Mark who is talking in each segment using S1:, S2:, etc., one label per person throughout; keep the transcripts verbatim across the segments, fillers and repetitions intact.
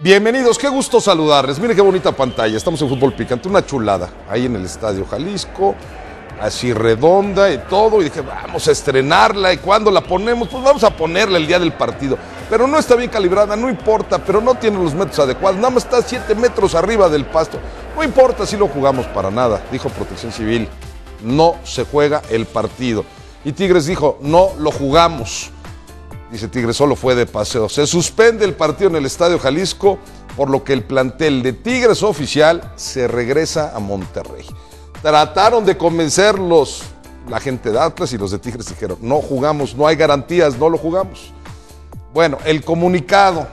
S1: Bienvenidos, qué gusto saludarles. Mire qué bonita pantalla, estamos en Fútbol Picante, una chulada, ahí en el Estadio Jalisco, así redonda y todo, y dije, vamos a estrenarla, y cuando la ponemos, pues vamos a ponerla el día del partido. Pero no está bien calibrada, no importa, pero no tiene los metros adecuados, nada más está siete metros arriba del pasto. No importa si lo jugamos para nada, dijo Protección Civil, no se juega el partido. Y Tigres dijo, no lo jugamos. Dice Tigres, solo fue de paseo. Se suspende el partido en el Estadio Jalisco, por lo que el plantel de Tigres oficial se regresa a Monterrey. Trataron de convencerlos, la gente de Atlas y los de Tigres dijeron, no jugamos, no hay garantías, no lo jugamos. Bueno, el comunicado,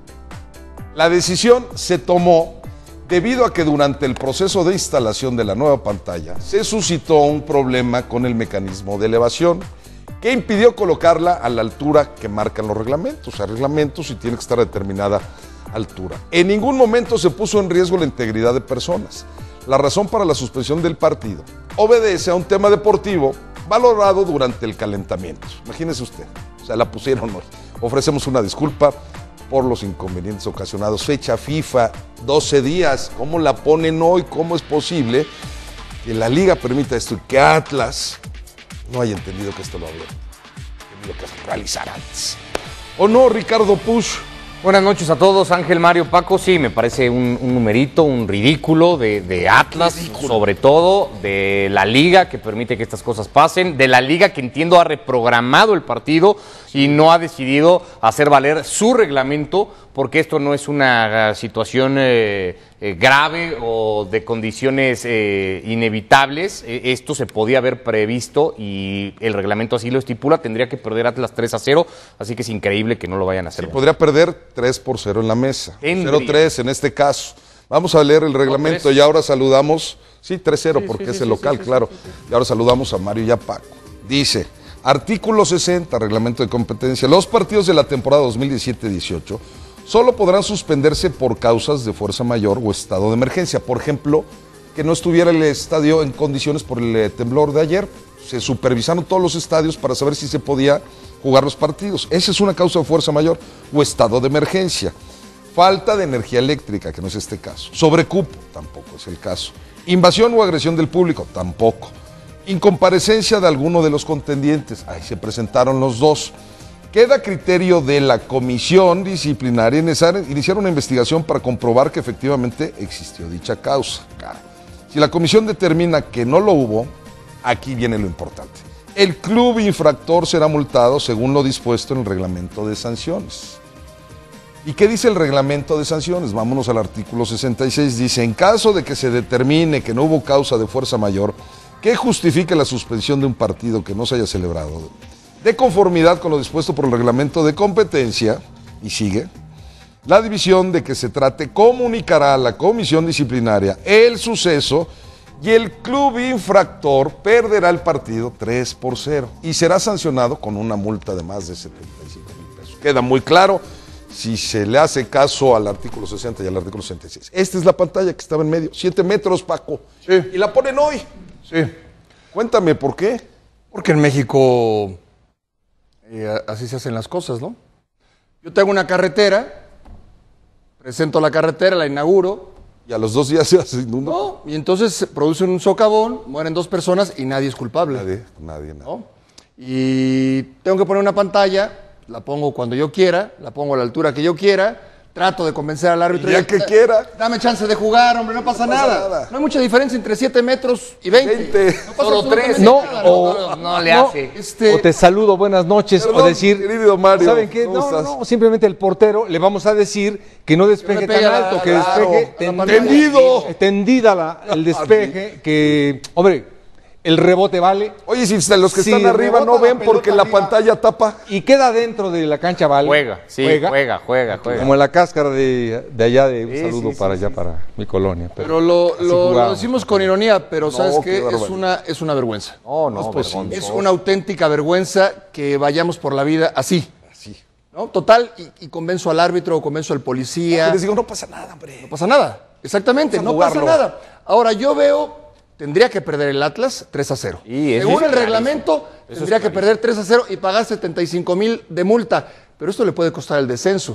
S1: la decisión se tomó debido a que durante el proceso de instalación de la nueva pantalla se suscitó un problema con el mecanismo de elevación, que impidió colocarla a la altura que marcan los reglamentos. O sea, reglamentos y tiene que estar a determinada altura. En ningún momento se puso en riesgo la integridad de personas. La razón para la suspensión del partido obedece a un tema deportivo valorado durante el calentamiento. Imagínese usted, o sea, la pusieron hoy. Ofrecemos una disculpa por los inconvenientes ocasionados. Fecha FIFA, doce días. ¿Cómo la ponen hoy? ¿Cómo es posible que la liga permita esto y que Atlas no haya entendido que esto lo había tenido que realizar antes? ¿O no, Ricardo Push?
S2: Buenas noches a todos, Ángel, Mario, Paco. Sí, me parece un, un numerito, un ridículo de, de Atlas, ridículo. Sobre todo de la liga que permite que estas cosas pasen, de la liga que entiendo ha reprogramado el partido y no ha decidido hacer valer su reglamento, porque esto no es una situación eh, eh, grave o de condiciones eh, inevitables. Eh, esto se podía haber previsto y el reglamento así lo estipula. Tendría que perder Atlas tres a cero, así que es increíble que no lo vayan a hacer.
S1: Sí, podría perder tres por cero en la mesa, cero tres en este caso. Vamos a leer el reglamento y ahora saludamos, sí, tres cero sí, porque sí, es el sí, local, sí, sí, claro. Sí, sí, sí. Y ahora saludamos a Mario y a Paco. Dice, artículo sesenta, reglamento de competencia. Los partidos de la temporada dos mil diecisiete dieciocho solo podrán suspenderse por causas de fuerza mayor o estado de emergencia. Por ejemplo, que no estuviera el estadio en condiciones por el temblor de ayer. Se supervisaron todos los estadios para saber si se podía jugar los partidos. Esa es una causa de fuerza mayor o estado de emergencia. Falta de energía eléctrica, que no es este caso. Sobrecupo, tampoco es el caso. Invasión o agresión del público, tampoco. Incomparecencia de alguno de los contendientes, ahí se presentaron los dos. Queda a criterio de la comisión disciplinaria iniciar una investigación para comprobar que efectivamente existió dicha causa. Claro. Si la comisión determina que no lo hubo, aquí viene lo importante. El club infractor será multado según lo dispuesto en el reglamento de sanciones. ¿Y qué dice el reglamento de sanciones? Vámonos al artículo sesenta y seis. Dice, en caso de que se determine que no hubo causa de fuerza mayor que justifique la suspensión de un partido que no se haya celebrado, de conformidad con lo dispuesto por el reglamento de competencia, y sigue, la división de que se trate comunicará a la comisión disciplinaria el suceso y el club infractor perderá el partido tres por cero y será sancionado con una multa de más de setenta y cinco mil pesos. Queda muy claro si se le hace caso al artículo sesenta y al artículo sesenta y seis. Esta es la pantalla que estaba en medio, siete metros, Paco.
S3: Sí.
S1: Y la ponen hoy.
S3: Sí.
S1: Cuéntame, ¿por qué?
S3: Porque en México eh, así se hacen las cosas, ¿no? Yo tengo una carretera, presento la carretera, la inauguro.
S1: Y a los dos días se hace inunda.
S3: No, y entonces se produce un socavón, mueren dos personas y nadie es culpable.
S1: Nadie, nadie, nadie.
S3: ¿No? Y tengo que poner una pantalla, la pongo cuando yo quiera, la pongo a la altura que yo quiera, trato de convencer al árbitro.
S1: Ya que quiera.
S3: Dame chance de jugar, hombre, no pasa, no pasa nada. nada. No hay mucha diferencia entre siete metros y veinte.
S1: veinte.
S3: No pasa
S2: Solo tres.
S4: No,
S3: nada,
S4: o,
S2: no, no le
S4: no,
S2: hace.
S3: Este,
S4: o te saludo, buenas noches,
S1: Perdón,
S4: o decir,
S1: querido Mario,
S4: ¿saben qué?
S1: ¿cómo
S4: No,
S1: estás?
S4: no, simplemente el portero le vamos a decir que no despeje
S3: Que
S4: tan
S3: le pegue
S4: alto,
S3: a-
S4: que
S3: claro,
S4: despeje
S3: a la
S4: ten-
S1: tendido.
S4: tendida la, el despeje, que, hombre, el rebote vale.
S1: Oye, si los que
S4: Sí,
S1: están arriba no
S4: rebota la
S1: ven porque
S4: pelota
S1: la
S4: arriba.
S1: pantalla tapa.
S4: Y queda dentro de la cancha, vale.
S2: Juega, sí, juega, juega, juega. juega.
S4: Como en la cáscara de, de allá, de un
S2: Sí,
S4: saludo
S2: sí,
S4: para
S2: sí,
S4: allá,
S2: sí.
S4: para mi colonia. Pero,
S3: Pero lo,
S4: así
S3: lo- lo
S4: jugábamos.
S3: decimos con ironía, pero
S1: No,
S3: ¿sabes
S1: qué
S3: qué? Es
S1: barbaridad.
S3: una, es una vergüenza.
S2: No, no,
S1: No es posible.
S2: vergonzoso.
S3: Es una auténtica vergüenza que vayamos por la vida así.
S1: Así.
S3: ¿No? Total, y, y convenzo al árbitro o convenzo al policía.
S1: Y les digo, no pasa nada, hombre.
S3: No pasa nada. Exactamente,
S1: Vamos a
S3: no pasa
S1: jugarlo.
S3: nada. Ahora, yo veo, tendría que perder el Atlas tres a cero.
S2: Y eso
S3: Según
S2: es
S3: el reglamento,
S2: Eso
S3: tendría
S2: es
S3: que perder tres a cero y pagar setenta y cinco mil de multa. Pero esto le puede costar el descenso.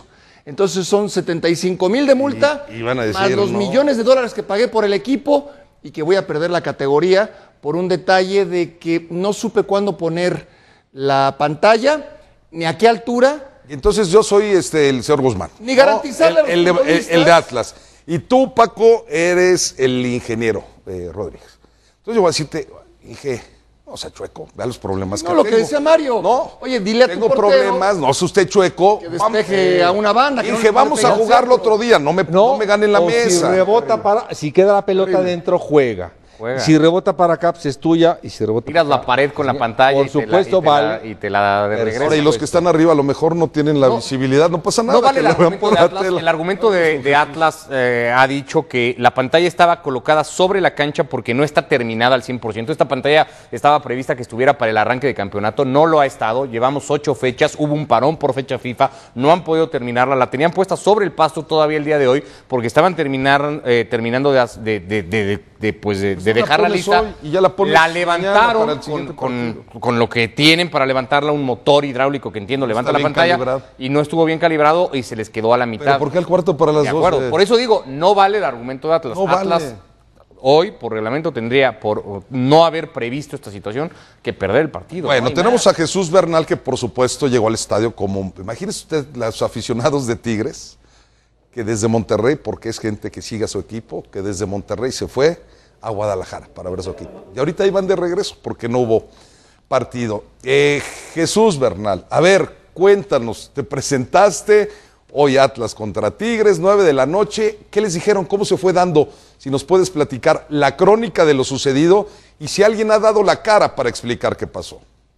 S3: Entonces son setenta y cinco mil de multa,
S1: y, y van a decir,
S3: más los
S1: no.
S3: millones de dólares que pagué por el equipo y que voy a perder la categoría por un detalle de que no supe cuándo poner la pantalla, ni a qué altura.
S1: Y entonces yo soy este, el señor Guzmán.
S3: Ni garantizarle
S1: no, el,
S3: a los
S1: el, de, el,
S3: futbolistas.
S1: el de Atlas. Y tú, Paco, eres el ingeniero eh, Rodríguez. Entonces yo voy a decirte, Inge, no sea chueco, vea los problemas
S3: No,
S1: que
S3: lo
S1: tengo.
S3: que decía Mario.
S1: No,
S3: oye, dile a
S1: tengo
S3: tu portero
S1: problemas, no sea usted chueco.
S3: que despeje a una banda. Que
S1: Inge,
S3: no
S1: vamos a jugarlo otro día, no me, no, no me ganen la
S4: o
S1: mesa.
S4: Si rebota para, si queda la pelota
S3: Horrible.
S4: dentro, juega.
S2: Juega.
S4: Si rebota para acá, pues es tuya. Y si rebota
S2: Tiras
S4: para
S2: la
S4: acá,
S2: pared con la
S4: sí,
S2: pantalla
S4: por
S2: y, te la-
S4: supuesto,
S2: y te la,
S4: vale.
S2: y te la de
S4: Pero
S2: regreso.
S1: Ahora, y los que están arriba a lo mejor no tienen la
S2: No.
S1: visibilidad, no pasa nada.
S2: No vale
S1: que
S2: el
S1: lo vean
S2: argumento
S1: por
S2: de
S1: la
S2: Atlas.
S1: tele.
S2: El argumento de, de Atlas eh, ha dicho que la pantalla estaba colocada sobre la cancha porque no está terminada al cien por ciento. Esta pantalla estaba prevista que estuviera para el arranque de campeonato, no lo ha estado. Llevamos ocho fechas, hubo un parón por fecha FIFA, no han podido terminarla. La tenían puesta sobre el pasto todavía el día de hoy porque estaban terminar, eh, terminando de, as- de, de, de, de, de, pues de, de
S1: la
S2: dejarla
S1: pones
S2: lista.
S1: hoy y ya la pones mañana
S2: levantaron
S1: para el
S2: con,
S1: siguiente
S2: con, con lo que tienen para levantarla, un motor hidráulico que entiendo levanta
S1: está
S2: la
S1: bien
S2: pantalla
S1: calibrado.
S2: y no estuvo bien calibrado y se les quedó a la mitad.
S1: Pero ¿por qué al cuarto para las
S2: De
S1: dos?
S2: acuerdo, por eso digo, no vale el argumento de Atlas.
S1: No
S2: Atlas
S1: vale.
S2: hoy, por reglamento, tendría, por no haber previsto esta situación, que perder el partido.
S1: Bueno,
S2: No hay
S1: tenemos
S2: más.
S1: a Jesús Bernal, que por supuesto llegó al estadio como... Imagínese usted los aficionados de Tigres, que desde Monterrey, porque es gente que sigue a su equipo, que desde Monterrey se fue a Guadalajara para ver a su equipo. Y ahorita iban de regreso porque no hubo partido. Eh, Jesús Bernal, a ver, cuéntanos, te presentaste hoy Atlas contra Tigres, nueve de la noche. ¿Qué les dijeron? ¿Cómo se fue dando? Si nos puedes platicar la crónica de lo sucedido y si alguien ha dado la cara para explicar qué pasó.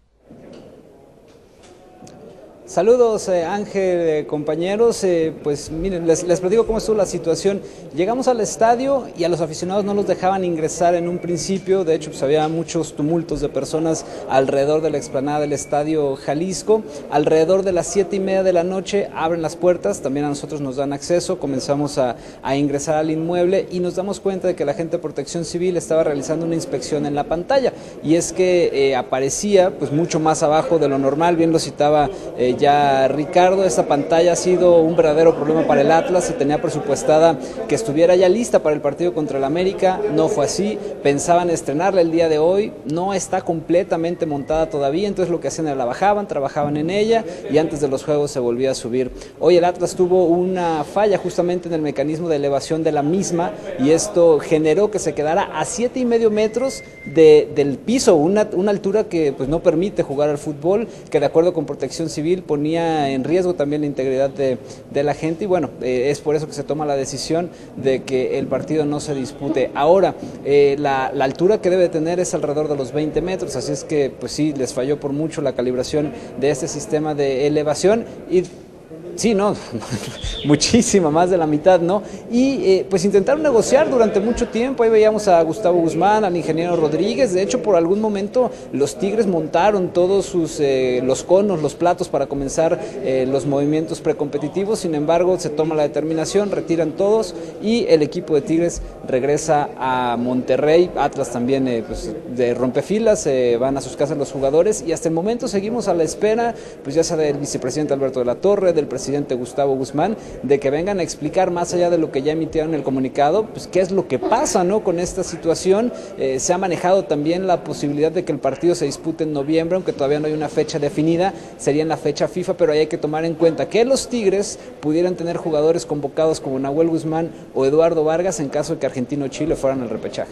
S5: Saludos eh, Ángel, eh, compañeros, eh, pues miren, les, les platico cómo estuvo la situación. Llegamos al estadio y a los aficionados no los dejaban ingresar en un principio, de hecho pues había muchos tumultos de personas alrededor de la explanada del estadio Jalisco. Alrededor de las siete y media de la noche abren las puertas, también a nosotros nos dan acceso, comenzamos a, a ingresar al inmueble y nos damos cuenta de que la gente de Protección Civil estaba realizando una inspección en la pantalla y es que eh, aparecía pues mucho más abajo de lo normal, bien lo citaba eh, ya Ricardo, esta pantalla ha sido un verdadero problema para el Atlas, se tenía presupuestada que estuviera ya lista para el partido contra el América, no fue así, pensaban estrenarla el día de hoy, no está completamente montada todavía, entonces lo que hacían era la bajaban, trabajaban en ella y antes de los juegos se volvía a subir. Hoy el Atlas tuvo una falla justamente en el mecanismo de elevación de la misma y esto generó que se quedara a siete y medio metros de, del piso, una, una altura que pues no permite jugar al fútbol, que de acuerdo con Protección Civil ponía en riesgo también la integridad de, de la gente y bueno, eh, es por eso que se toma la decisión de que el partido no se dispute. Ahora, eh, la, la altura que debe tener es alrededor de los veinte metros, así es que pues sí, les falló por mucho la calibración de este sistema de elevación y sí, no, muchísima, más de la mitad, ¿no? Y eh, pues intentaron negociar durante mucho tiempo, ahí veíamos a Gustavo Guzmán, al ingeniero Rodríguez, de hecho por algún momento los Tigres montaron todos sus, eh, los conos, los platos para comenzar eh, los movimientos precompetitivos, sin embargo se toma la determinación, retiran todos y el equipo de Tigres regresa a Monterrey, Atlas también eh, pues, de rompefilas, eh, van a sus casas los jugadores y hasta el momento seguimos a la espera, pues ya sea del vicepresidente Alberto de la Torre, del presidente Gustavo Guzmán, de que vengan a explicar más allá de lo que ya emitieron en el comunicado, pues qué es lo que pasa, ¿no? Con esta situación. Eh, se ha manejado también la posibilidad de que el partido se dispute en noviembre, aunque todavía no hay una fecha definida, sería en la fecha FIFA, pero ahí hay que tomar en cuenta que los Tigres pudieran tener jugadores convocados como Nahuel Guzmán o Eduardo Vargas en caso de que Argentina o Chile fueran al repechaje.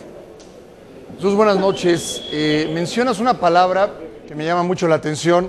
S3: Jesús, buenas noches. Eh, mencionas una palabra que me llama mucho la atención,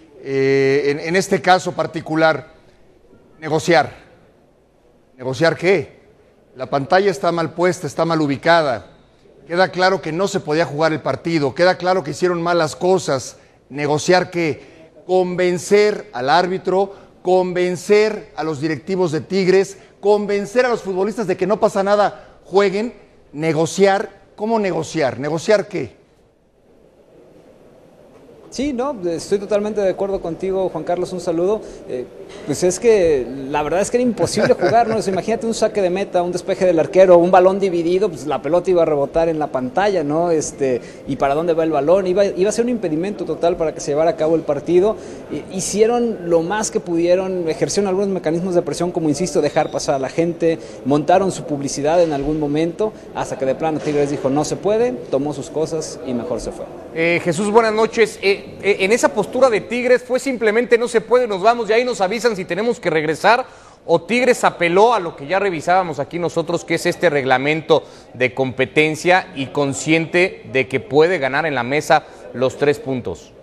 S3: eh, en, en este caso particular, negociar. ¿Negociar qué? La pantalla está mal puesta, está mal ubicada. Queda claro que no se podía jugar el partido, queda claro que hicieron malas cosas. ¿Negociar qué? Convencer al árbitro, convencer a los directivos de Tigres, convencer a los futbolistas de que no pasa nada, jueguen, negociar. ¿Cómo negociar? ¿Negociar qué?
S5: Sí, no, estoy totalmente de acuerdo contigo, Juan Carlos, un saludo. Eh, pues es que la verdad es que era imposible jugar, ¿no? O sea, imagínate un saque de meta, un despeje del arquero, un balón dividido, pues la pelota iba a rebotar en la pantalla, ¿no? Este, y para dónde va el balón, iba, iba a ser un impedimento total para que se llevara a cabo el partido. Eh, hicieron lo más que pudieron, ejercieron algunos mecanismos de presión, como insisto, dejar pasar a la gente, montaron su publicidad en algún momento, hasta que de plano Tigres dijo no se puede, tomó sus cosas y mejor se fue.
S2: Eh, Jesús, buenas noches. Eh, eh, en esa postura de Tigres fue simplemente no se puede, nos vamos y ahí nos avisan si tenemos que regresar, o Tigres apeló a lo que ya revisábamos aquí nosotros, que es este reglamento de competencia y consciente de que puede ganar en la mesa los tres puntos.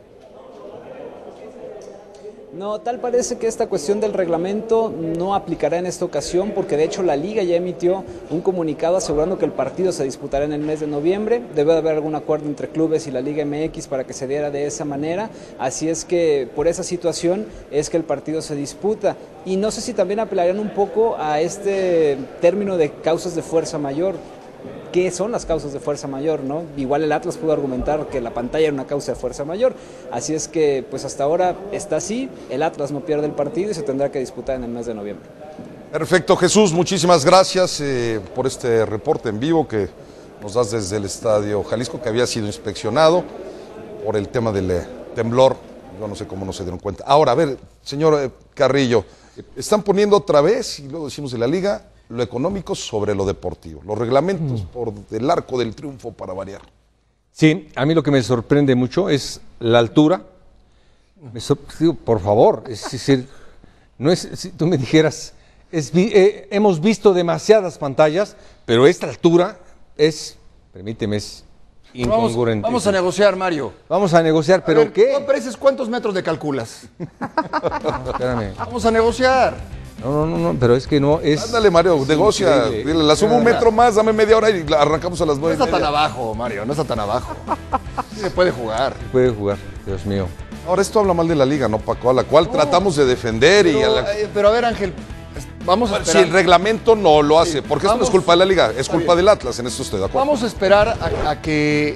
S5: No, tal parece que esta cuestión del reglamento no aplicará en esta ocasión, porque de hecho la Liga ya emitió un comunicado asegurando que el partido se disputará en el mes de noviembre. Debe haber algún acuerdo entre clubes y la Liga M X para que se diera de esa manera, así es que por esa situación es que el partido se disputa. Y no sé si también apelarían un poco a este término de causas de fuerza mayor. ¿Qué son las causas de fuerza mayor, no? Igual el Atlas pudo argumentar que la pantalla era una causa de fuerza mayor, así es que pues hasta ahora está así, el Atlas no pierde el partido y se tendrá que disputar en el mes de noviembre.
S1: Perfecto, Jesús, muchísimas gracias eh, por este reporte en vivo que nos das desde el Estadio Jalisco, que había sido inspeccionado por el tema del eh, temblor. Yo no sé cómo no se dieron cuenta. Ahora, a ver, señor eh, Carrillo, están poniendo otra vez, y luego decimos de la Liga, lo económico sobre lo deportivo, los reglamentos mm. por el arco del triunfo para variar.
S4: Sí, a mí lo que me sorprende mucho es la altura. Me sorprendió, por favor, es decir, no es, si tú me dijeras, es, eh, hemos visto demasiadas pantallas, pero esta altura es, permíteme, es incongruente.
S3: Vamos, vamos a negociar, Mario.
S4: Vamos a negociar, pero
S3: a ver,
S4: ¿qué?
S3: ¿Tú apareces cuántos metros le calculas?
S4: No, espérame.
S3: Vamos a negociar.
S4: No, no, no, pero es que no es...
S1: Ándale, Mario, negocia. Dile, la subo un metro más, dame media hora y la arrancamos a las nueve.
S3: No está tan abajo, Mario, no está tan abajo. Sí se puede jugar.
S4: Se puede jugar, Dios mío.
S1: Ahora, esto habla mal de la Liga, ¿no, Paco? A la cual no, tratamos de defender
S3: pero,
S1: y a la...
S3: eh, pero a ver, Ángel, vamos a
S1: bueno,
S3: esperar.
S1: si el reglamento no lo hace,
S3: sí,
S1: porque
S3: vamos,
S1: esto no es culpa de la Liga, es culpa
S3: bien.
S1: del Atlas, en esto estoy de acuerdo.
S3: Vamos a esperar a, a que...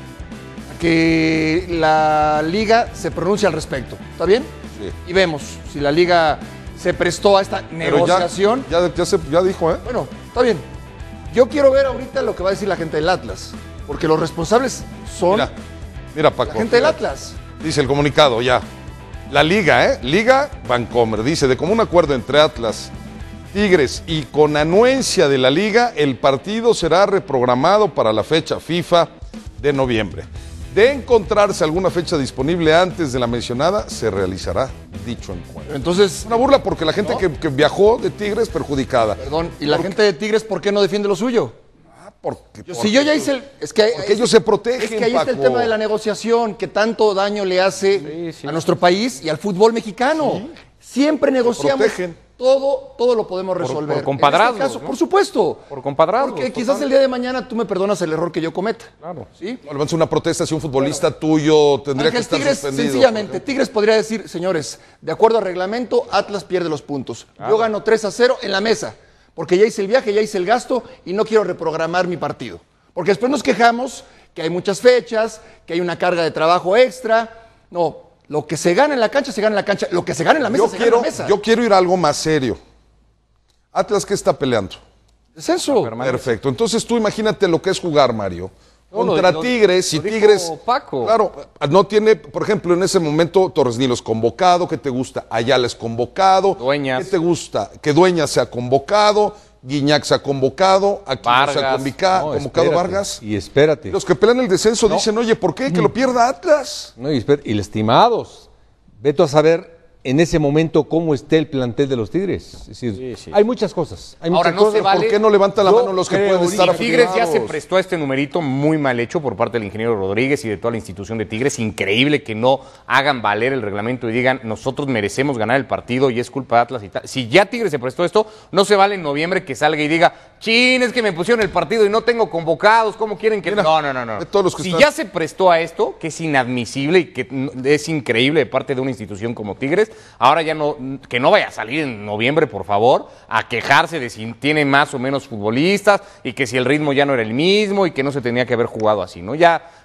S3: a que la Liga se pronuncie al respecto, ¿está bien?
S1: Sí.
S3: Y vemos si la Liga se prestó a esta
S1: Pero
S3: negociación.
S1: Ya, ya, ya, se, ya dijo, ¿eh?
S3: Bueno, está bien. Yo quiero ver ahorita lo que va a decir la gente del Atlas, porque los responsables son
S1: Mira, mira Paco.
S3: la gente del Atlas.
S1: Dice el comunicado, ya. La Liga, ¿eh? Liga Vancomer, dice, de común acuerdo entre Atlas, Tigres y con anuencia de la Liga, el partido será reprogramado para la fecha FIFA de noviembre. De encontrarse alguna fecha disponible antes de la mencionada, se realizará dicho encuentro.
S3: Entonces,
S1: una burla porque la gente
S3: ¿no?
S1: que, que viajó de Tigres perjudicada.
S3: Perdón, ¿y la porque, gente de Tigres por qué no defiende lo suyo?
S1: Ah, porque,
S3: yo,
S1: porque
S3: si yo ya hice el... Es que,
S1: porque
S3: es,
S1: ellos se protegen,
S3: Es que ahí
S1: Paco.
S3: está el tema de la negociación, que tanto daño le hace sí, sí. a nuestro país y al fútbol mexicano. Sí. Siempre negociamos... Todo, todo lo podemos resolver.
S2: Por, por compadrazgo,
S3: en este caso,
S2: ¿no?
S3: Por supuesto.
S2: Por compadrazgo.
S3: Porque quizás total. el día de mañana tú me perdonas el error que yo cometa.
S2: Claro.
S3: ¿Sí?
S1: No, levantas una protesta si un futbolista claro. tuyo tendría
S3: Ángel,
S1: que estar
S3: Tigres,
S1: suspendido.
S3: Sencillamente, Tigres podría decir, señores, de acuerdo al reglamento, Atlas pierde los puntos. Claro. Yo gano tres a cero en la mesa, porque ya hice el viaje, ya hice el gasto y no quiero reprogramar mi partido. Porque después nos quejamos que hay muchas fechas, que hay una carga de trabajo extra. No, lo que se gana en la cancha, se gana en la cancha. Lo que se gana en la mesa,
S1: yo
S3: se
S1: quiero,
S3: gana en la mesa.
S1: Yo quiero ir a algo más serio. Atlas, ¿qué está peleando?
S3: Descenso.
S1: Perfecto. Entonces tú imagínate lo que es jugar, Mario.
S2: No,
S1: Contra
S2: lo,
S1: Tigres
S2: lo
S1: y Tigres.
S2: Paco.
S1: Claro, no tiene, por ejemplo, en ese momento Torres Nilo es convocado. ¿Qué te gusta? Ayala es convocado.
S2: Dueñas.
S1: ¿Qué te gusta? Que Dueñas sea convocado. Guiñac se ha convocado. Aquí
S2: Vargas.
S1: se ha convocado,
S4: no,
S1: convocado
S4: espérate,
S1: Vargas.
S4: Y espérate.
S1: Los que pelean el descenso
S4: no.
S1: dicen, oye, ¿por qué? Que lo pierda Atlas.
S4: No, y, espérate, y lastimados. Vete a saber en ese momento cómo esté el plantel de los Tigres. Es decir,
S2: sí, sí.
S4: hay muchas cosas. Hay
S2: Ahora,
S4: muchas
S2: no
S4: cosas.
S2: se vale.
S1: ¿Por qué no levanta la
S4: Yo
S1: mano los que
S4: creo,
S1: pueden estar
S2: Y Tigres ya se
S1: afiliados?
S2: prestó a este numerito muy mal hecho por parte del ingeniero Rodríguez y de toda la institución de Tigres. Increíble que no hagan valer el reglamento y digan, nosotros merecemos ganar el partido y es culpa de Atlas y tal. Si ya Tigres se prestó esto, no se vale en noviembre que salga y diga, chin, es que me pusieron el partido y no tengo convocados, ¿cómo quieren que...?
S1: Mira,
S2: no, no, no, no.
S1: de todos los que
S2: si
S1: están...
S2: ya se prestó a esto, que es inadmisible y que es increíble de parte de una institución como Tigres, ahora ya no, que no vaya a salir en noviembre, por favor, a quejarse de si tiene más o menos futbolistas y que si el ritmo ya no era el mismo y que no se tenía que haber jugado así, ¿no? Ya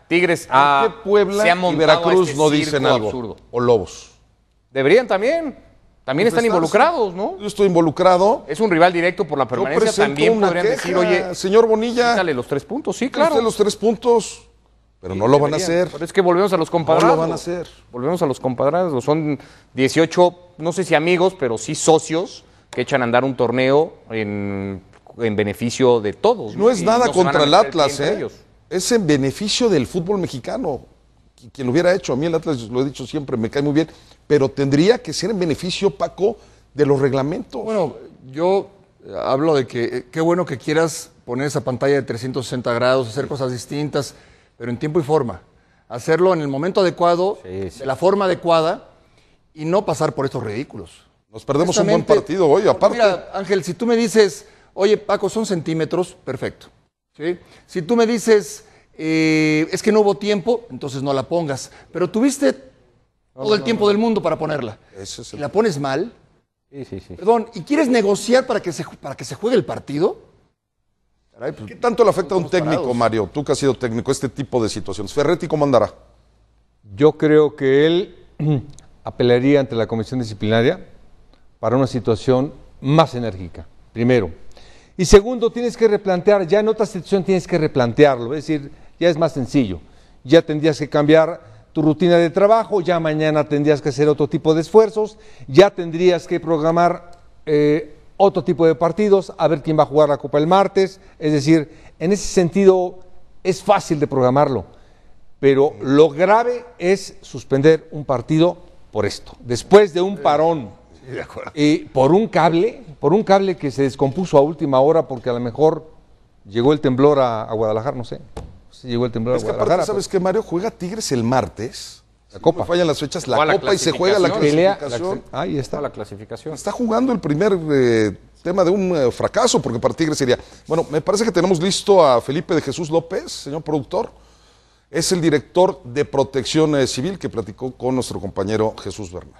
S2: Tigres ha,
S1: ¿Por qué Puebla
S2: se ha
S1: y
S2: montado
S1: Veracruz
S2: este
S1: no dicen algo?
S2: absurdo.
S1: O Lobos.
S2: Deberían también. También están involucrados, ¿no?
S1: Yo estoy involucrado.
S2: Es un rival directo por la permanencia. También podrían
S1: queja,
S2: decir, oye,
S1: señor Bonilla,
S2: dale los tres puntos. Sí, claro.
S1: los tres puntos, pero sí, no lo deberían. van a hacer.
S2: Pero es que volvemos a los compadrazgos.
S1: No lo van a hacer.
S2: Volvemos a los compadrazgos. Son dieciocho, no sé si amigos, pero sí socios que echan a andar un torneo en, en beneficio de todos.
S1: No, no es
S2: y
S1: nada
S2: no
S1: contra el Atlas,
S2: el
S1: ¿eh?
S2: ellos.
S1: Es en beneficio del fútbol mexicano. Quien lo hubiera hecho, a mí el Atlas, lo he dicho siempre, me cae muy bien, pero tendría que ser en beneficio, Paco, de los reglamentos.
S3: Bueno, yo hablo de que eh, qué bueno que quieras poner esa pantalla de trescientos sesenta grados, hacer cosas distintas, pero en tiempo y forma. Hacerlo en el momento adecuado, sí, sí. de la forma adecuada y no pasar por estos ridículos.
S1: Nos perdemos un buen partido hoy, aparte.
S3: Mira, Ángel, si tú me dices, oye, Paco, son centímetros, perfecto. ¿Sí? Si tú me dices, eh, es que no hubo tiempo, entonces no la pongas. Pero tuviste todo no, el no, tiempo no. del mundo para ponerla.
S1: Ese es el...
S3: Si la pones mal,
S2: sí, sí, sí.
S3: perdón, ¿y quieres negociar para que se, para que se juegue el partido?
S1: Caray, pues, ¿qué tanto le afecta a un técnico, parados? Mario? Tú que has sido técnico, este tipo de situaciones. Ferretti, ¿cómo andará?
S4: Yo creo que él apelaría ante la comisión disciplinaria para una situación más enérgica, primero. Y segundo, tienes que replantear, ya en otra situación tienes que replantearlo, es decir, ya es más sencillo. Ya tendrías que cambiar tu rutina de trabajo, ya mañana tendrías que hacer otro tipo de esfuerzos, ya tendrías que programar eh, otro tipo de partidos, a ver quién va a jugar la Copa el martes, es decir, en ese sentido es fácil de programarlo, pero lo grave es suspender un partido por esto, después de un parón.
S3: Sí, de acuerdo.
S4: Eh, por un cable, por un cable que se descompuso a última hora porque a lo mejor llegó el temblor a, a Guadalajara, no sé. Si llegó el temblor
S1: es
S4: a
S1: que
S4: Guadalajara.
S1: Aparte, ¿sabes qué, Mario? Juega Tigres el martes.
S4: La Copa.
S1: No fallan las fechas, la,
S2: la
S1: Copa y se juega la clasificación.
S4: La, ahí está.
S2: La clasificación.
S1: Está jugando el primer eh, tema de un eh, fracaso, porque para Tigres sería... Bueno, me parece que tenemos listo a Felipe de Jesús López, señor productor. Es el director de Protección eh, Civil que platicó con nuestro compañero Jesús Bernal.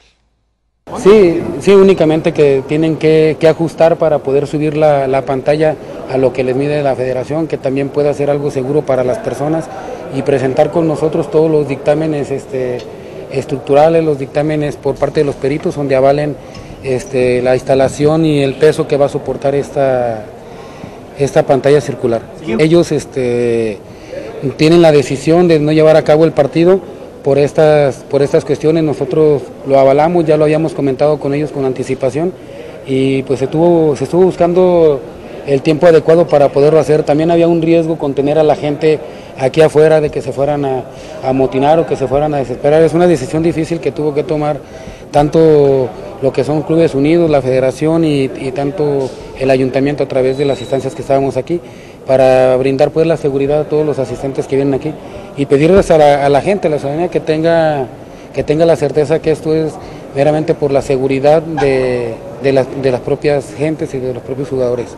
S6: Sí, sí, únicamente que tienen que, que ajustar para poder subir la, la pantalla a lo que les mide la federación, que también pueda ser algo seguro para las personas y presentar con nosotros todos los dictámenes este, estructurales, los dictámenes por parte de los peritos donde avalen este, la instalación y el peso que va a soportar esta, esta pantalla circular. Ellos este, tienen la decisión de no llevar a cabo el partido por estas, por estas cuestiones. Nosotros lo avalamos, ya lo habíamos comentado con ellos con anticipación y pues se, tuvo, se estuvo buscando el tiempo adecuado para poderlo hacer. También había un riesgo con tener a la gente aquí afuera de que se fueran a, a amotinar o que se fueran a desesperar. Es una decisión difícil que tuvo que tomar tanto lo que son Clubes Unidos, la federación y, y tanto el ayuntamiento a través de las instancias que estábamos aquí para brindar pues la seguridad a todos los asistentes que vienen aquí y pedirles a la, a la gente, a la ciudadanía que tenga, que tenga la certeza que esto es meramente por la seguridad de, de, la, de las propias gentes y de los propios jugadores.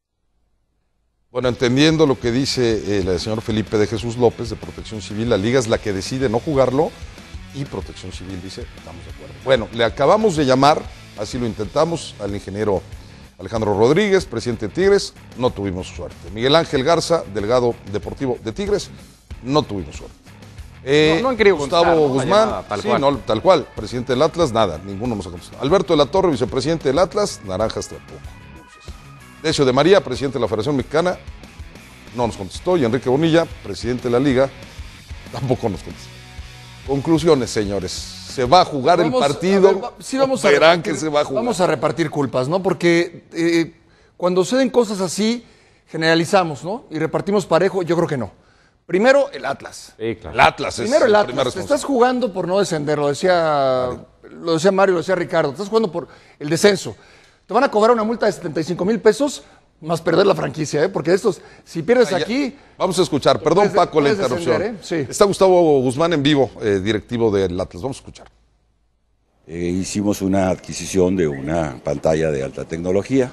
S1: Bueno, entendiendo lo que dice el señor Felipe de Jesús López de Protección Civil, la liga es la que decide no jugarlo y Protección Civil dice, estamos de acuerdo. Bueno, le acabamos de llamar, así lo intentamos, al ingeniero Alejandro Rodríguez, presidente de Tigres, no tuvimos suerte. Miguel Ángel Garza, delegado deportivo de Tigres, no tuvimos suerte. Eh,
S2: no, no han querido
S1: Gustavo
S2: contestar, ¿no?
S1: Guzmán,
S2: llamada, tal,
S1: sí,
S2: cual.
S1: No, tal cual, presidente del Atlas, nada, ninguno nos ha contestado. Alberto de la Torre, vicepresidente del Atlas, naranjas tampoco. Decio de María, presidente de la Federación Mexicana, no nos contestó. Y Enrique Bonilla, presidente de la Liga, tampoco nos contestó. Conclusiones, señores. Se va a jugar
S3: vamos,
S1: el partido.
S3: A ver, sí vamos a
S1: verán
S3: repartir,
S1: que se va a jugar.
S3: Vamos a repartir culpas, ¿no? Porque eh, cuando suceden cosas así, generalizamos, ¿no? Y repartimos parejo, yo creo que no. Primero, el Atlas.
S2: Sí, claro.
S1: El Atlas es
S3: Primero el
S1: el
S3: Atlas.
S1: primer
S3: Te
S1: responsable.
S3: estás jugando por no descender, lo decía, lo decía Mario, lo decía Ricardo. Te estás jugando por el descenso. Te van a cobrar una multa de setenta y cinco mil pesos más perder la franquicia, ¿eh? Porque estos, si pierdes
S1: Ah, ya.
S3: aquí...
S1: Vamos a escuchar. Perdón,
S3: puedes-
S1: Paco, la
S3: puedes
S1: interrupción.
S3: descender, ¿eh? Sí.
S1: Está Gustavo Guzmán en vivo, eh, directivo del Atlas. Vamos a escuchar.
S7: Eh, hicimos una adquisición de una pantalla de alta tecnología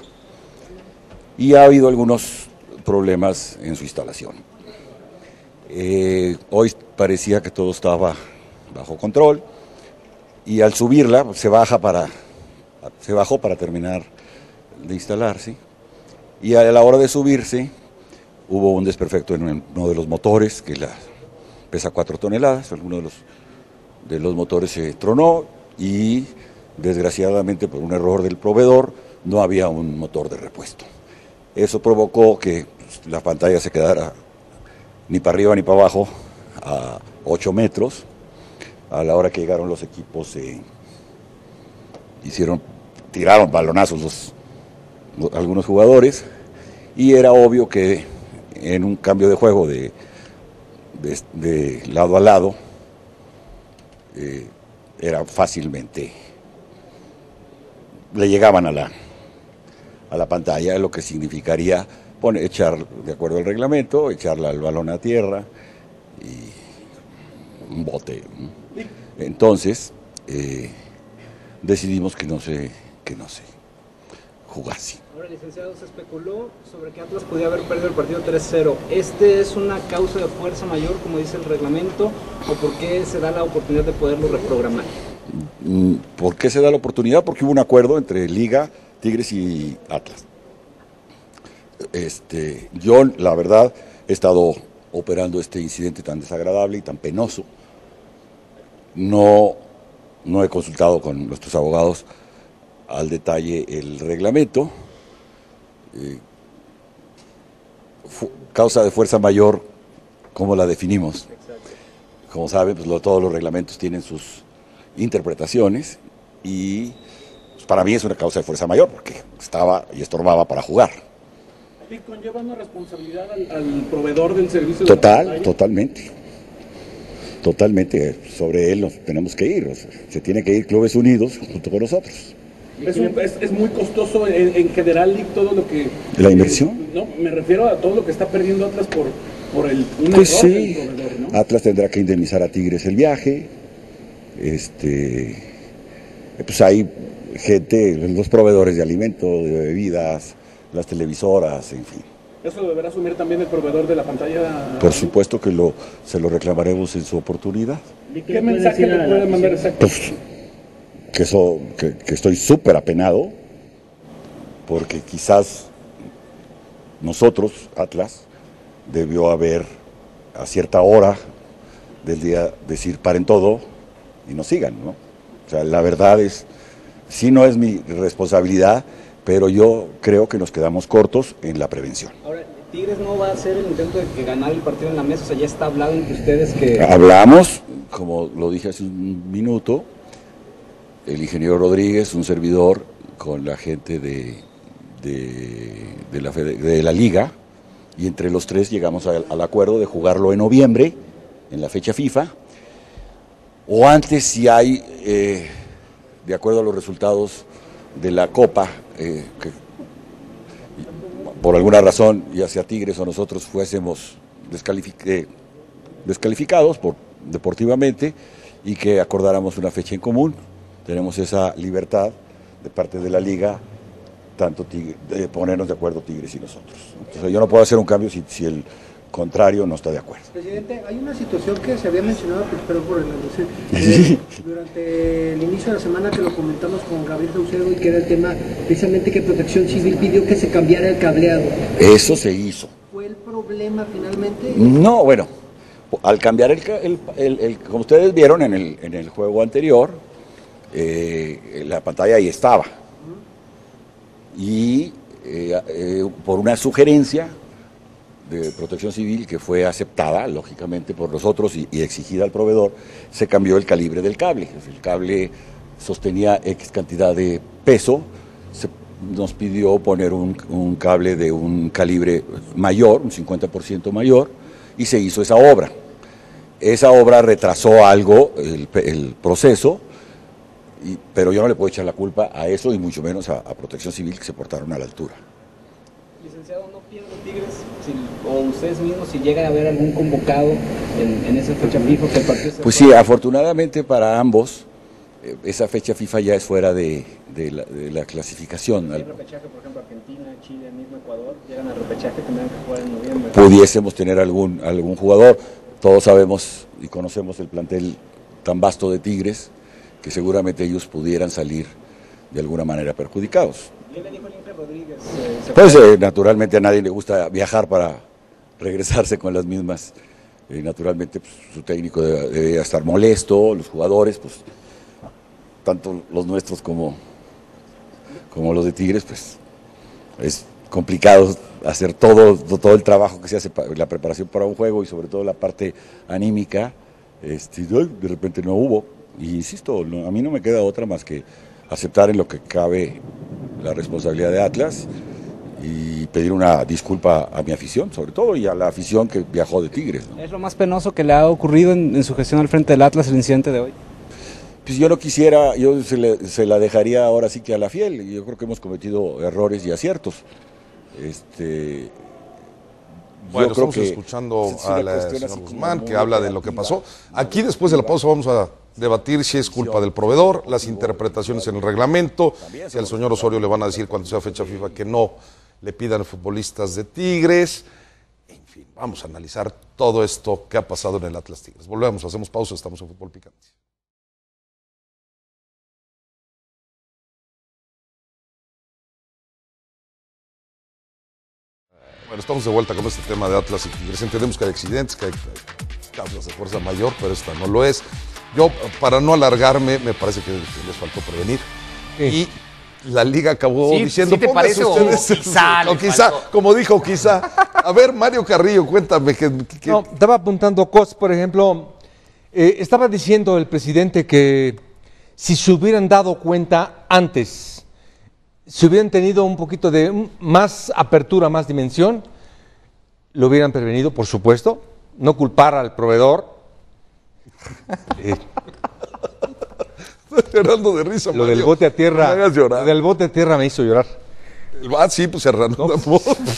S7: y ha habido algunos problemas en su instalación. Eh, hoy parecía que todo estaba bajo control y al subirla pues, se baja para se bajó para terminar de instalarse y a la hora de subirse hubo un desperfecto en uno de los motores que la pesa cuatro toneladas, alguno de los, de los motores se tronó y desgraciadamente por un error del proveedor no había un motor de repuesto. Eso provocó que la pantalla se quedara ni para arriba ni para abajo a ocho metros. A la hora que llegaron los equipos se eh, hicieron, tiraron balonazos los, los, algunos jugadores, y era obvio que en un cambio de juego de, de, de lado a lado eh, era fácilmente, le llegaban a la, a la pantalla, lo que significaría poner, echar, de acuerdo al reglamento, echarle el balón a tierra y un bote. Entonces, eh, decidimos que no se, que no se jugase.
S5: Ahora, licenciado, se especuló sobre que Atlas podía haber perdido el partido tres cero. ¿Este es una causa de fuerza mayor, como dice el reglamento, o por qué se da la oportunidad de poderlo reprogramar?
S7: ¿Por qué se da la oportunidad? Porque hubo un acuerdo entre Liga, Tigres y Atlas. Este, yo, la verdad, he estado operando este incidente tan desagradable y tan penoso. No, no he consultado con nuestros abogados al detalle el reglamento. Eh, fu- causa de fuerza mayor, ¿cómo la definimos? Como saben, pues, lo, todos los reglamentos tienen sus interpretaciones y pues, para mí es una causa de fuerza mayor porque estaba y estorbaba para jugar.
S8: ¿Y conlleva una responsabilidad al, al proveedor del servicio?
S7: Total,
S8: de
S7: totalmente. Totalmente, sobre él nos tenemos que ir. O sea, se tiene que ir Clubes Unidos junto con nosotros.
S8: Es, un, es, es muy costoso en, en general todo lo que...
S7: ¿La inversión?
S8: Eh, no, me refiero a todo lo que está perdiendo Atlas por, por el un
S7: Pues
S8: error
S7: sí,
S8: del proveedor, ¿no?
S7: Atlas tendrá que indemnizar a Tigres el viaje. Este, pues hay gente, los proveedores de alimentos, de bebidas, las televisoras, en fin.
S8: ¿Eso lo deberá asumir también el proveedor de la pantalla?
S7: Por supuesto que lo, se lo reclamaremos en su oportunidad.
S8: ¿Qué, ¿Qué mensaje le puede mandar exacto?
S7: Pues, que, eso, que, que estoy súper apenado, porque quizás nosotros, Atlas, debió haber a cierta hora del día decir paren todo y nos sigan, ¿no? O sea, la verdad es, sí no es mi responsabilidad, pero yo creo que nos quedamos cortos en la prevención.
S5: Ahora, Tigres no va a hacer el intento de que ganar el partido en la mesa, o sea, ya está hablado entre ustedes que...
S7: Hablamos, como lo dije hace un minuto, el ingeniero Rodríguez, un servidor, con la gente de, de, de, la, de la Liga, y entre los tres llegamos al, al acuerdo de jugarlo en noviembre, en la fecha FIFA, o antes si hay, eh, de acuerdo a los resultados de la Copa, eh, que por alguna razón, ya sea Tigres o nosotros fuésemos descalific eh, descalificados por, deportivamente, y que acordáramos una fecha en común. Tenemos esa libertad de parte de la Liga, tanto tigre, de ponernos de acuerdo Tigres y nosotros. Entonces yo no puedo hacer un cambio si, si el contrario no está de acuerdo.
S9: Presidente, hay una situación que se había mencionado, que espero por el eh, durante el inicio de la semana, que lo comentamos con Gabriel Saucedo, y que era el tema precisamente que Protección Civil pidió que se cambiara el cableado.
S7: Eso se hizo.
S9: ¿Fue el problema finalmente?
S7: No, bueno, al cambiar el, el, el, el como ustedes vieron en el, en el juego anterior, eh, la pantalla ahí estaba. Y eh, eh, por una sugerencia de Protección Civil que fue aceptada, lógicamente, por nosotros y, y exigida al proveedor, se cambió el calibre del cable. El cable sostenía X cantidad de peso, se nos pidió poner un, un cable de un calibre mayor, un cincuenta por ciento mayor, y se hizo esa obra. Esa obra retrasó algo el, el proceso, y, pero yo no le puedo echar la culpa a eso, y mucho menos a, a Protección Civil, que se portaron a la altura.
S5: Licenciado, ¿no pierde Tigres si, o ustedes mismos si llega a haber algún convocado en, en esa fecha FIFA que el partido se...
S7: Pues sí, afortunadamente para ambos, eh, esa fecha FIFA ya es fuera de, de, la, de la clasificación.
S5: ¿Hay repechaje, por ejemplo, Argentina, Chile, mismo Ecuador, llegan al repechaje, tendrán que jugar en noviembre?
S7: Pudiésemos tener algún, algún jugador. Todos sabemos y conocemos el plantel tan vasto de Tigres, que seguramente ellos pudieran salir de alguna manera perjudicados.
S5: ¿Qué le dijo el Inge Rodríguez? Eh,
S7: pues eh, naturalmente a nadie le gusta viajar para regresarse con las mismas Eh, naturalmente, pues, su técnico debe, debe estar molesto, los jugadores, pues, tanto los nuestros como, como los de Tigres, pues, es complicado hacer todo, todo el trabajo que se hace, para la preparación para un juego y sobre todo la parte anímica, este, de repente no hubo. Y insisto, no, a mí no me queda otra más que aceptar en lo que cabe la responsabilidad de Atlas y pedir una disculpa a mi afición, sobre todo, y a la afición que viajó de Tigres, ¿no?
S5: ¿Es lo más penoso que le ha ocurrido en, en su gestión al frente del Atlas el incidente de hoy?
S7: Pues yo no quisiera, yo se, le, se la dejaría ahora sí que a la fiel, y yo creo que hemos cometido errores y aciertos. Este,
S1: bueno, estamos que escuchando a la señora Guzmán, que habla de lo que pasó. Aquí, después de la pausa, vamos a debatir si es culpa del proveedor, las interpretaciones en el reglamento, si al señor Osorio le van a decir cuando sea fecha FIFA que no le pidan futbolistas de Tigres. En fin, vamos a analizar todo esto que ha pasado en el Atlas Tigres. Volvemos, hacemos pausa, estamos en Fútbol Picante. Bueno, estamos de vuelta con este tema de Atlas y Tigres. Entendemos que hay accidentes, que hay causas de fuerza mayor, pero esta no lo es. Yo, para no alargarme, me parece que les faltó prevenir. Sí. Y la liga acabó sí, diciendo,
S2: ¿sí te parece ustedes, o quizá,
S1: o quizá como dijo, quizá. A ver, Mario Carrillo, cuéntame. Que, que...
S4: No, estaba apuntando cosas, por ejemplo, eh, estaba diciendo el presidente que si se hubieran dado cuenta antes, si hubieran tenido un poquito de más apertura, más dimensión, lo hubieran prevenido, por supuesto, no culpar al proveedor. eh,
S1: Estoy llorando de risa,
S4: Lo Mario. del bote a tierra,
S1: no
S4: lo del bote a tierra me hizo llorar.
S1: Ah, sí, pues cerrando. No.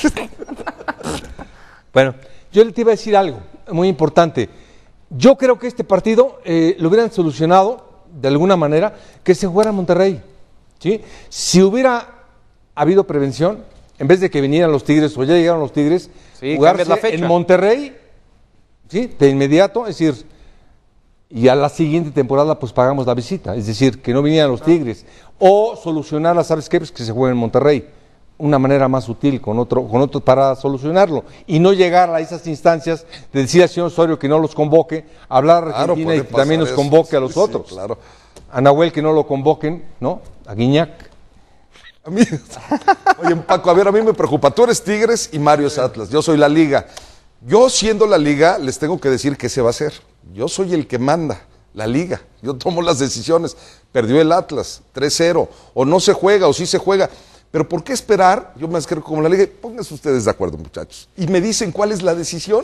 S4: Bueno, yo te iba a decir algo muy importante. Yo creo que este partido eh, lo hubieran solucionado de alguna manera que se jugara en Monterrey. ¿Sí? Si hubiera habido prevención, en vez de que vinieran los Tigres o ya llegaron los Tigres,
S2: sí,
S4: jugarse
S2: la fecha.
S4: en Monterrey, ¿sí? De inmediato, es decir, y a la siguiente temporada pues pagamos la visita, es decir, que no vinieran los Tigres, o solucionarla, ¿sabes qué? Pues que se juegue en Monterrey, una manera más sutil con otro, con otro para solucionarlo, y no llegar a esas instancias de decir al señor Osorio que no los convoque, hablar a Argentina claro, y que también nos convoque eso. a los sí, otros.
S1: Sí, claro.
S4: A Nahuel que no lo convoquen, ¿no? A Guiñac.
S1: A mí, oye, Paco, a ver, a mí me preocupa. Tú eres Tigres y Mario es Atlas. Yo soy la Liga. Yo, siendo la Liga, les tengo que decir qué se va a hacer. Yo soy el que manda, la Liga. Yo tomo las decisiones. Perdió el Atlas, tres cero. O no se juega, o sí se juega. Pero ¿por qué esperar? Yo me creo como la Liga. Pónganse ustedes de acuerdo, muchachos. Y me dicen cuál es la decisión.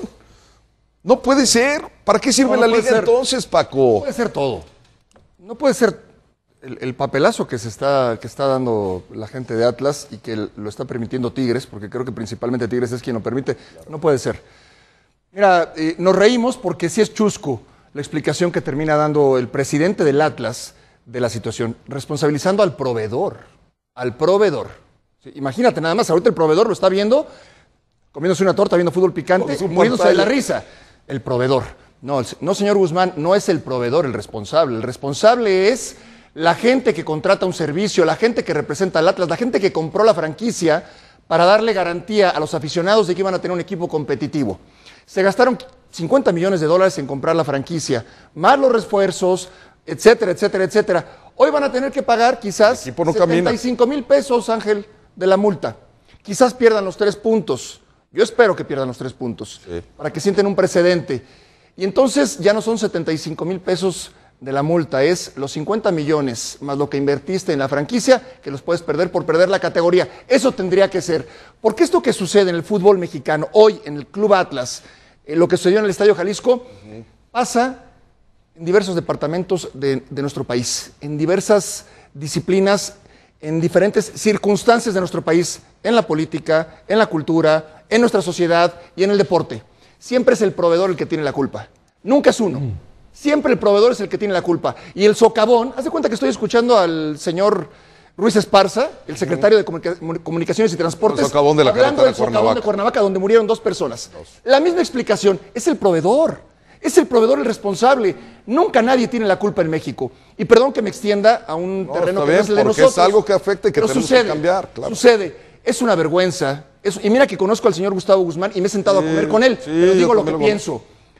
S1: No puede ser. ¿Para qué sirve no, no la Liga ser. entonces, Paco?
S3: No puede ser todo. No puede ser el, el papelazo que se está, que está dando la gente de Atlas y que lo está permitiendo Tigres, porque creo que principalmente Tigres es quien lo permite. No puede ser. Mira, eh, nos reímos porque sí es chusco la explicación que termina dando el presidente del Atlas de la situación, responsabilizando al proveedor, al proveedor. Sí, imagínate, nada más, ahorita el proveedor lo está viendo, comiéndose una torta, viendo fútbol picante, muriéndose de la risa. El proveedor. No, el, no, señor Guzmán, no es el proveedor el responsable. El responsable es la gente que contrata un servicio, la gente que representa al Atlas, la gente que compró la franquicia para darle garantía a los aficionados de que iban a tener un equipo competitivo. Se gastaron cincuenta millones de dólares en comprar la franquicia, más los refuerzos, etcétera, etcétera, etcétera. Hoy van a tener que pagar quizás no setenta y cinco mil pesos, Ángel, de la multa. Quizás pierdan los tres puntos. Yo espero que pierdan los tres puntos, sí, para que sienten un precedente. Y entonces ya no son setenta y cinco mil pesos de la multa, es los cincuenta millones más lo que invertiste en la franquicia, que los puedes perder por perder la categoría. Eso tendría que ser. Porque esto que sucede en el fútbol mexicano, hoy en el Club Atlas, eh, lo que sucedió en el Estadio Jalisco, uh-huh, pasa en diversos departamentos de, de nuestro país, en diversas disciplinas, en diferentes circunstancias de nuestro país, en la política, en la cultura, en nuestra sociedad y en el deporte. Siempre es el proveedor el que tiene la culpa. Nunca es uno. Siempre el proveedor es el que tiene la culpa. Y el socavón, haz de cuenta que estoy escuchando al señor Ruiz Esparza, el secretario de Comunica Comunicaciones y Transportes, el socavón de la hablando del socavón de Cuernavaca, donde murieron dos personas. Dos. La misma explicación, es el proveedor. Es el proveedor el responsable. Nunca nadie tiene la culpa en México. Y perdón que me extienda a un no, terreno que bien, no es el de nosotros.
S1: Es algo que afecta y que tenemos
S3: sucede,
S1: que cambiar. Claro.
S3: Sucede. Es una vergüenza. Es, y mira que conozco al señor Gustavo Guzmán y me he sentado sí, a comer con él. Sí, pero digo lo que pienso.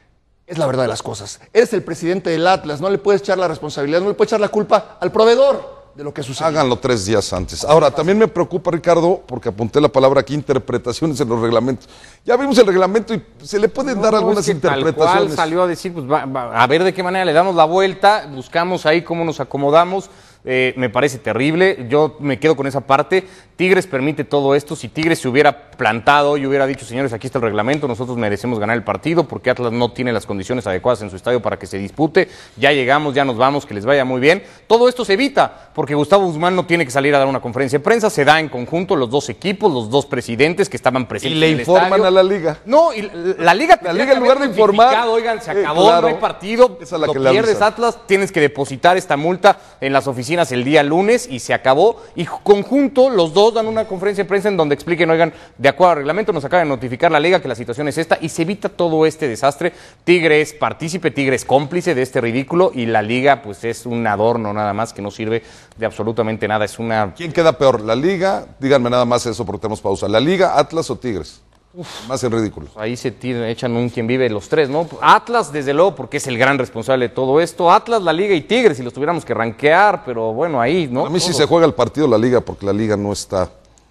S3: Es la verdad de las cosas. Eres el presidente del Atlas, no le puedes echar la responsabilidad, no le puedes echar la culpa al proveedor de lo que sucede.
S1: Háganlo tres días antes. Ahora, también me preocupa, Ricardo, porque apunté la palabra aquí, interpretaciones en los reglamentos. Ya vimos el reglamento y se le pueden
S2: no,
S1: dar
S2: no,
S1: algunas
S2: es que
S1: interpretaciones.
S2: Tal cual salió a decir, pues va, va, a ver de qué manera le damos la vuelta, buscamos ahí cómo nos acomodamos. Eh, me parece terrible, yo me quedo con esa parte. Tigres permite todo esto. Si Tigres se hubiera plantado y hubiera dicho, señores, aquí está el reglamento, nosotros merecemos ganar el partido porque Atlas no tiene las condiciones adecuadas en su estadio para que se dispute, ya llegamos, ya nos vamos, que les vaya muy bien. Todo esto se evita porque Gustavo Guzmán no tiene que salir a dar una conferencia de prensa, se da en conjunto los dos equipos, los dos presidentes que estaban presentes.
S1: Y le
S2: en el
S1: informan
S2: estadio.
S1: a la liga.
S2: No, y la liga,
S1: la liga en lugar de informar,
S2: oigan, se
S1: eh,
S2: acabó,
S1: claro,
S2: no hay partido,
S1: esa es la
S2: lo
S1: que le
S2: pierdes
S1: avisan.
S2: Atlas, tienes que depositar esta multa en las oficinas el día lunes y se acabó. Y conjunto, los dos dan una conferencia de prensa en donde expliquen, oigan, de acuerdo al reglamento, nos acaba de notificar la liga que la situación es esta y se evita todo este desastre. Tigre es partícipe, Tigre es cómplice de este ridículo y la liga pues es un adorno nada más que no sirve de absolutamente nada. Es una...
S1: ¿Quién queda peor? ¿La liga? Díganme nada más eso porque tenemos pausa. ¿La liga, Atlas o Tigres? Uf, más en ridículo.
S2: Ahí se tiran, echan un quien vive los tres, ¿no? Atlas, desde luego, porque es el gran responsable de todo esto. Atlas, la Liga y Tigres, si los tuviéramos que rankear, pero bueno, ahí, ¿no?
S1: A mí
S2: Todos.
S1: sí se juega el partido la liga, porque la liga no está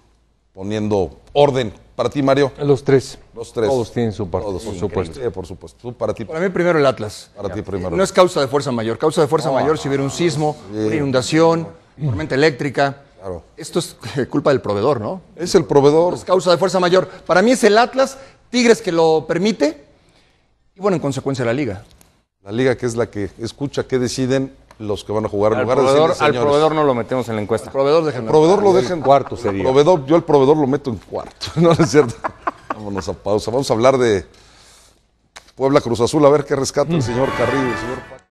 S1: poniendo orden. Para ti, Mario.
S4: Los tres.
S1: Los tres.
S4: Todos tienen su parte,
S1: Todos,
S4: por
S1: sí,
S4: supuesto.
S1: Sí, por supuesto. Tú, para ti.
S3: Para mí primero el Atlas.
S1: Para ti primero.
S3: No es causa de fuerza mayor. Causa de fuerza
S1: No,
S3: mayor si hubiera un sismo, una inundación, tormenta eléctrica.
S1: Claro.
S3: Esto es culpa del proveedor, ¿no?
S1: Es el proveedor.
S3: Es causa de fuerza mayor. Para mí es el Atlas, Tigres que lo permite y bueno, en consecuencia la liga.
S1: La liga que es la que escucha qué deciden los que van a jugar en
S2: Al
S1: lugar de
S2: proveedor,
S1: decirle,
S2: al
S1: señores,
S2: proveedor no lo metemos en la encuesta.
S3: El proveedor de
S1: el proveedor lo deja en
S4: cuarto sería.
S1: El proveedor, yo el proveedor lo meto en cuarto. No, no es cierto. Vámonos a pausa. Vamos a hablar de Puebla Cruz Azul, a ver qué rescata el señor Carrillo, el señor